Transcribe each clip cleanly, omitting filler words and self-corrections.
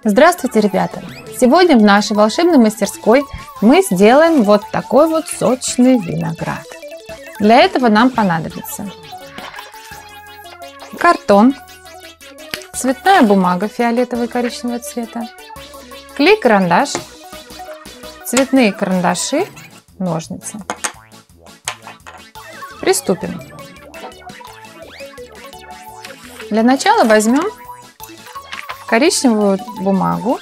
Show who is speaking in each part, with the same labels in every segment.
Speaker 1: Здравствуйте, ребята! Сегодня в нашей волшебной мастерской мы сделаем вот такой вот сочный виноград. Для этого нам понадобится картон, цветная бумага фиолетового и коричневого цвета, клей-карандаш, цветные карандаши, ножницы. Приступим. Для начала возьмем коричневую бумагу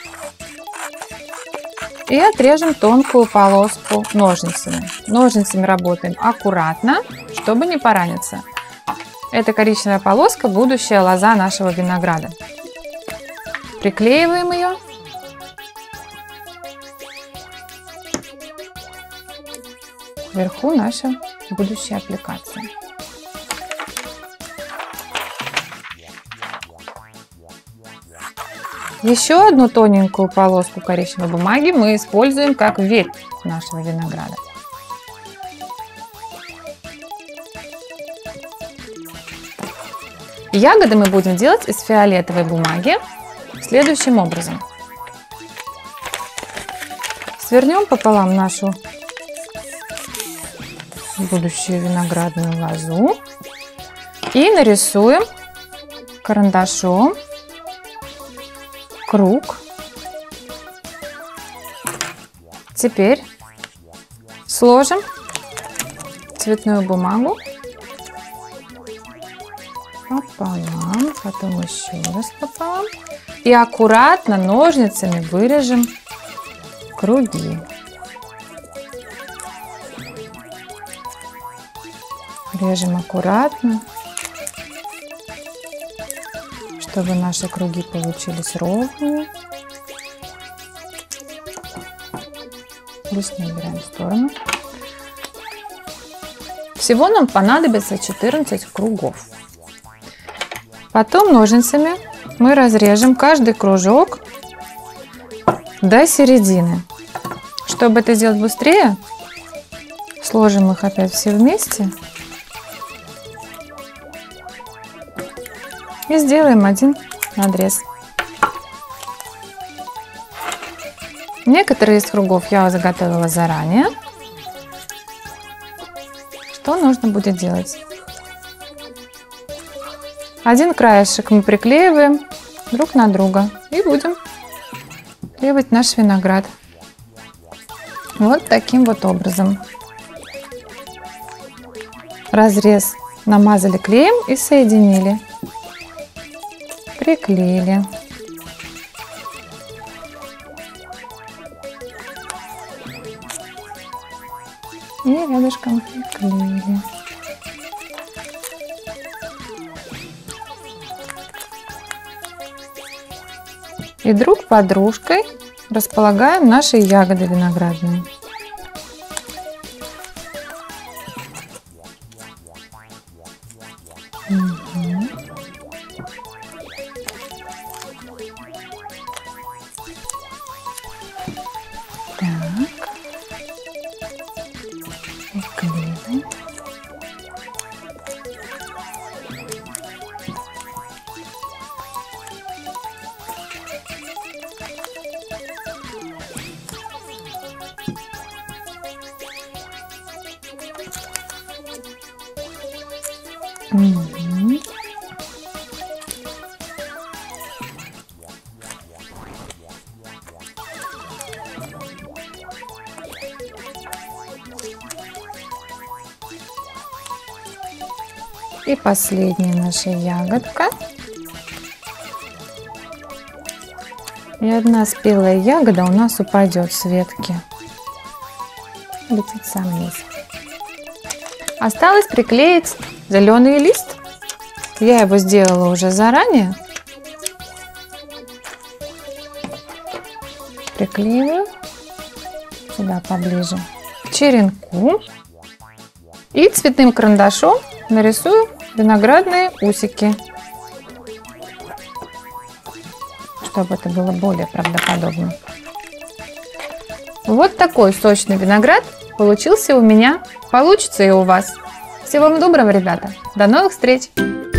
Speaker 1: и отрежем тонкую полоску ножницами. Ножницами работаем аккуратно, чтобы не пораниться. Эта коричневая полоска – будущая лоза нашего винограда. Приклеиваем ее. Вверху наша будущая аппликация. Еще одну тоненькую полоску коричневой бумаги мы используем как ветвь нашего винограда. Ягоды мы будем делать из фиолетовой бумаги следующим образом. Свернем пополам нашу будущую виноградную лозу и нарисуем карандашом круг. Теперь сложим цветную бумагу пополам, потом еще раз пополам и аккуратно ножницами вырежем круги. Режем аккуратно, чтобы наши круги получились ровными. Лишнее убираем в сторону. Всего нам понадобится 14 кругов. Потом ножницами мы разрежем каждый кружок до середины. Чтобы это сделать быстрее, сложим их опять все вместе и сделаем один надрез. Некоторые из кругов я заготовила заранее. Что нужно будет делать? Один краешек мы приклеиваем друг на друга и будем клеивать наш виноград. Вот таким вот образом. Разрез намазали клеем и соединили. Приклеили. И рядышком приклеили. И друг под дружкой располагаем наши ягоды виноградные. Приклеиваем. И последняя наша ягодка. И одна спелая ягода у нас упадет с ветки. Летит сам вниз. Осталось приклеить зеленый лист. Я его сделала уже заранее. Приклеиваю сюда поближе к черенку. И цветным карандашом нарисую виноградные усики, чтобы это было более правдоподобно. Вот такой сочный виноград получился у меня. Получится и у вас. Всего вам доброго, ребята. До новых встреч!